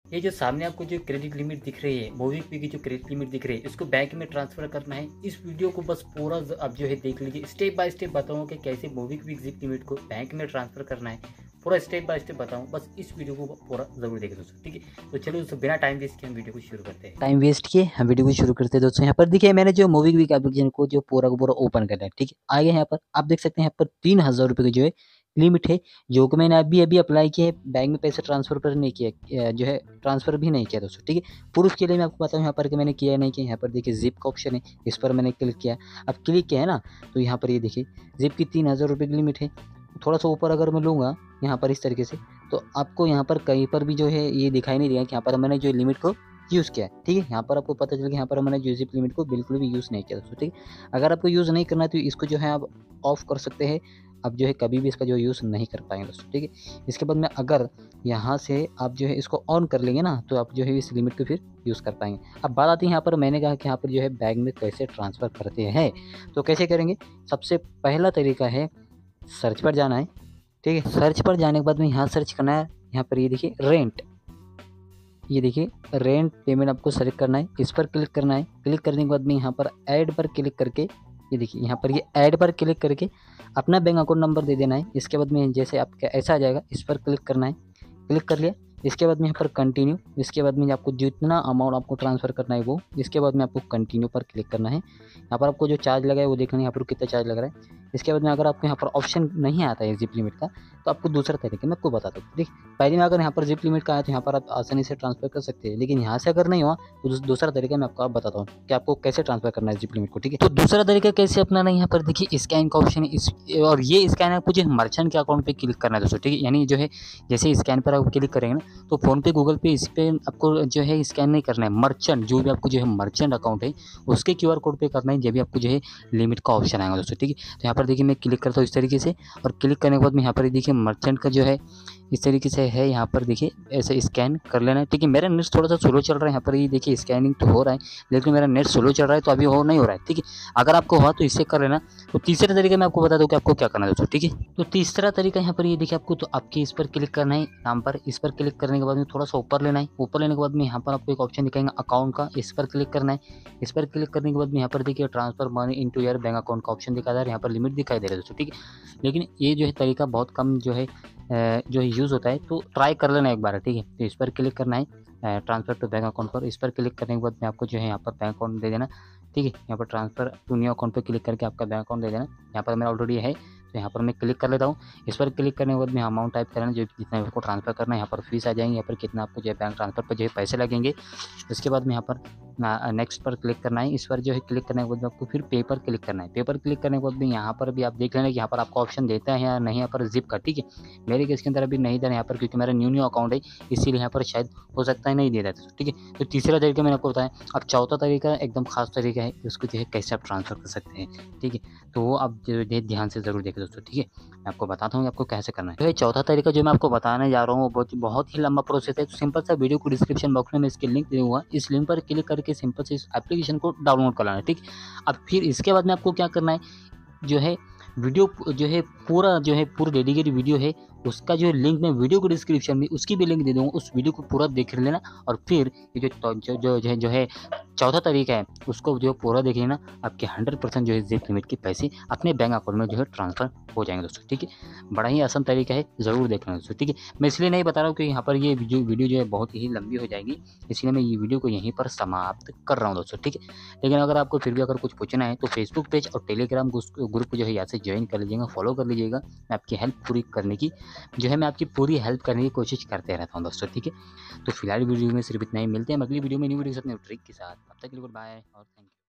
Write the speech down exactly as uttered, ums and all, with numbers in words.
ये जो सामने आपको जो क्रेडिट लिमिट दिख रही है, मोबिक्विक की जो क्रेडिट लिमिट दिख रही है, इसको बैंक में ट्रांसफर करना है। इस वीडियो को बस पूरा आप जो है देख लीजिए, स्टेप बाय स्टेप बताऊंगा कि कैसे मोबिक्विक जिप लिमिट को बैंक में ट्रांसफर करना है, पूरा स्टेप बाय स्टेप बताऊँ। बस इस वीडियो को पूरा जरूर देखें दोस्तों, ठीक है। तो चलो दोस्तों, बिना टाइम वेस्ट किए हम वीडियो को शुरू करते हैं। टाइम वेस्ट किए हम वीडियो को शुरू करते हैं दोस्तों। यहाँ पर देखिए मैंने जो मोबिक्विक एप्लीकेशन को जो पूरा का पूरा ओपन करना है, ठीक है। आगे यहाँ पर आप देख सकते हैं, यहाँ पर तीन हजार रुपये की जो है लिमिट है, जो कि मैंने अभी अभी अप्लाई किया है। बैंक में पैसे ट्रांसफर पर नहीं किया, जो है ट्रांसफर भी नहीं किया दोस्तों, ठीक है। प्रूफ के लिए मैं आपको बताऊँ यहाँ पर कि मैंने किया नहीं किया। यहाँ पर देखिए जिप का ऑप्शन है, इस पर मैंने क्लिक किया। अब क्लिक किया है ना, तो यहाँ पर ये देखिए जिप की तीन हज़ार रुपये की लिमिट है। थोड़ा सा ऊपर अगर मैं लूँगा यहाँ पर इस तरीके से, तो आपको यहाँ पर कहीं पर भी जो है ये दिखाई नहीं देगा कि यहाँ पर मैंने जो लिमिट को यूज़ किया है, ठीक है। यहाँ पर आपको पता चल गया यहाँ पर मैंने जो जिप लिमिट को बिल्कुल भी यूज़ नहीं किया दोस्तों, ठीक है। अगर आपको यूज़ नहीं करना है तो इसको जो है आप ऑफ कर सकते हैं। अब जो है कभी भी इसका जो यूज़ नहीं कर पाएंगे दोस्तों, ठीक है। इसके बाद में अगर यहाँ से आप जो है इसको ऑन कर लेंगे ना, तो आप जो है इस लिमिट को फिर यूज़ कर पाएंगे। अब बात आती है यहाँ पर, मैंने कहा कि यहाँ पर जो है बैंक में कैसे ट्रांसफ़र करते हैं, तो कैसे करेंगे। सबसे पहला तरीका है सर्च पर जाना है, ठीक है। सर्च पर जाने के बाद में यहाँ सर्च करना है, यहाँ पर ये देखिए रेंट, ये देखिए रेंट पेमेंट आपको सेलेक्ट करना है, इस पर क्लिक करना है। क्लिक करने के बाद में यहाँ पर ऐड पर क्लिक करके, ये देखिए यहाँ पर ये ऐड पर क्लिक करके अपना बैंक अकाउंट नंबर दे देना है। इसके बाद में जैसे आपका ऐसा आ जाएगा, इस पर क्लिक करना है। क्लिक कर लिया, इसके बाद में यहाँ पर कंटिन्यू, इसके बाद में आपको जितना अमाउंट आपको ट्रांसफ़र करना है वो, इसके बाद में आपको कंटिन्यू पर क्लिक करना है। यहाँ पर आपको जो चार्ज लगा है वो देखना है, यहाँ पर कितना चार्ज लग रहा है। इसके बाद में अगर आपको यहाँ पर ऑप्शन नहीं आता है जिप लिमिट का, तो आपको दूसरा तरीका मैं आपको बताता हूँ। ठीक, पहले में अगर यहाँ पर जिप लिमिट का आया तो यहाँ पर आप आसानी से ट्रांसफ़र कर सकते हैं, लेकिन यहाँ से अगर नहीं हुआ तो दूसरा तरीका मैं आपको आप बताता हूँ कि आपको कैसे ट्रांसफ़र करना है जिप लिमिट को, ठीक है। तो दूसरा तरीका कैसे अपनाना है, यहाँ पर देखिए स्कैन का ऑप्शन है, इस और ये स्कैन आपको जो मर्चेंट के अकाउंट पे क्लिक करना है दोस्तों, ठीक है। यानी जो है जैसे स्कैन पर आप क्लिक करेंगे ना, तो फ़ोन पे, गूगल पे, इस पे आपको जो है स्कैन नहीं करना है। मर्चेंट जो भी आपको जो है मर्चेंट अकाउंट है उसके क्यूआर कोड पे करना है, जब भी आपको जो है लिमिट का ऑप्शन आएगा दोस्तों, ठीक है। तो यहाँ पर देखिए मैं क्लिक करता हूँ इस तरीके से, और क्लिक करने के बाद में यहाँ पर देखिए मर्चेंट का जो है इस तरीके से है, यहाँ पर देखिए ऐसे स्कैन कर लेना है, ठीक है। मेरा नेट थोड़ा सा स्लो चल रहा है, यहाँ पर ये देखिए स्कैनिंग तो हो रहा है, लेकिन मेरा नेट स्लो चल रहा है तो अभी हो नहीं हो रहा है, ठीक है। अगर आपको हुआ तो इससे कर लेना। तो तीसरे तरीके मैं आपको बता दूँ कि आपको क्या करना है दोस्तों, ठीक है। तो तीसरा तरीका यहाँ पर ये देखिए आपको, तो आपके इस पर क्लिक करना है नाम पर, इस पर क्लिक करने के बाद में थोड़ा सा ऊपर लेना है। ऊपर लेने के बाद में यहाँ पर आपको एक ऑप्शन दिखाएंगे अकाउंट का, इस पर क्लिक करना है। इस पर क्लिक करने के बाद में यहाँ पर देखिए transfer money into your bank account का ऑप्शन दिखा रहा है, यहाँ पर लिमिट दिखाई दे रहा है दोस्तों, ठीक है। लेकिन ये जो है तरीका बहुत कम जो है जो है यूज़ होता है, तो ट्राई कर लेना एक बार, ठीक है। तो इस पर क्लिक करना है ट्रांसफर टू बैंक अकाउंट पर, इस पर क्लिक करने के बाद में आपको जो है यहाँ पर बैंक अकाउंट दे देना, ठीक है। यहाँ पर ट्रांसफर टू न्यू अकाउंट पर क्लिक करके आपका बैंक अकाउंट दे देना। यहाँ पर मेरा ऑलरेडी है, तो यहाँ पर मैं क्लिक कर लेता हूँ। इस पर क्लिक करने के बाद में अमाउंट टाइप करना, जो जितना आपको ट्रांसफर करना है, यहाँ पर फीस आ जाएंगे, यहाँ पर कितना आपको जो है बैंक ट्रांसफर पर जो है पैसे लगेंगे। उसके बाद में यहाँ पर नेक्स्ट पर क्लिक करना है। इस पर जो है क्लिक करने के बाद आपको फिर पे पर क्लिक करना है। पे पर क्लिक करने के बाद भी यहाँ पर भी आप देख लेना कि यहाँ पर आपको ऑप्शन देता है या नहीं, यहाँ पर जिप का, ठीक है। मेरे केस के अंदर अभी नहीं देना यहाँ पर, क्योंकि मेरा न्यू न्यू अकाउंट है, इसीलिए यहाँ पर शायद हो सकता है नहीं दे देता, ठीक है। तो तीसरा तरीका मैंने आपको बताया। अब चौथा तरीका एकदम खास तरीका है, उसको जो है कैसे आप ट्रांसफर कर सकते हैं, ठीक है। तो वो आप जो है ध्यान से ज़रूर देखें दोस्तों, ठीक है। मैं आपको बताता हूँ आपको कैसे करना है। तो ये चौथा तरीका जो मैं आपको बताने जा रहा हूँ वो बहुत बहुत ही लंबा प्रोसेस है। तो सिंपल सा वीडियो को डिस्क्रिप्शन बॉक्स में मैं इसके लिंक दे दूँगा, इस लिंक पर क्लिक करके सिंपल से इस एप्लीकेशन को डाउनलोड कर लेना है, ठीक। अब फिर इसके बाद में आपको क्या करना है, जो है वीडियो जो है पूरा जो है पूरा डेडिकेटेड वीडियो है, उसका जो लिंक मैं वीडियो को डिस्क्रिप्शन में उसकी भी लिंक दे दूँगा, उस वीडियो को पूरा देख लेना। और फिर ये जो जो जो जो है जो है चौथा तरीका है उसको जो पूरा देख लेना, आपके हंड्रेड परसेंट जो है जिप लिमिट के पैसे अपने बैंक अकाउंट में जो है ट्रांसफ़र हो जाएंगे दोस्तों, ठीक है। बड़ा ही आसान तरीका है, ज़रूर देखना दोस्तों, ठीक है। मैं इसलिए नहीं बता रहा हूँ कि यहाँ पर ये वीडियो वीडियो जो है बहुत ही लंबी हो जाएगी, इसलिए मैं ये वीडियो को यहीं पर समाप्त कर रहा हूँ दोस्तों, ठीक है। लेकिन अगर आपको फिर भी अगर कुछ पूछना है तो फेसबुक पेज और टेलीग्राम ग्रुप को जो है यहाँ से ज्वाइन कर लीजिएगा, फॉलो कर लीजिएगा। मैं आपकी हेल्प पूरी करने की जो है मैं आपकी पूरी हेल्प करने की कोशिश करते रहता हूँ दोस्तों, ठीक है। तो फिलहाल वीडियो में सिर्फ इतना ही, मिलते हैं अगली वीडियो में न्यू वीडियो के साथ, न्यू ट्रिक के साथ। तब तक के लिए गुड बाय और थैंक यू।